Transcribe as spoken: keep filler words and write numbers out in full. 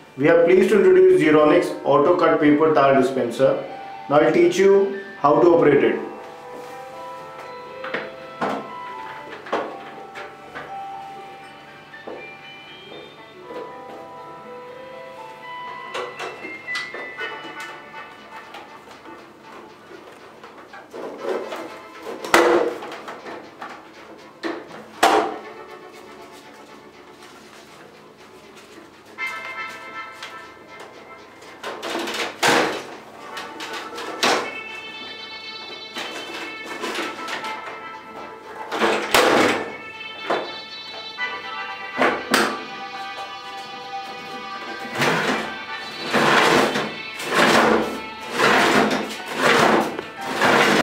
We are pleased to introduce Euronics Autocut Paper Towel Dispenser. Now I'll teach you how to operate it.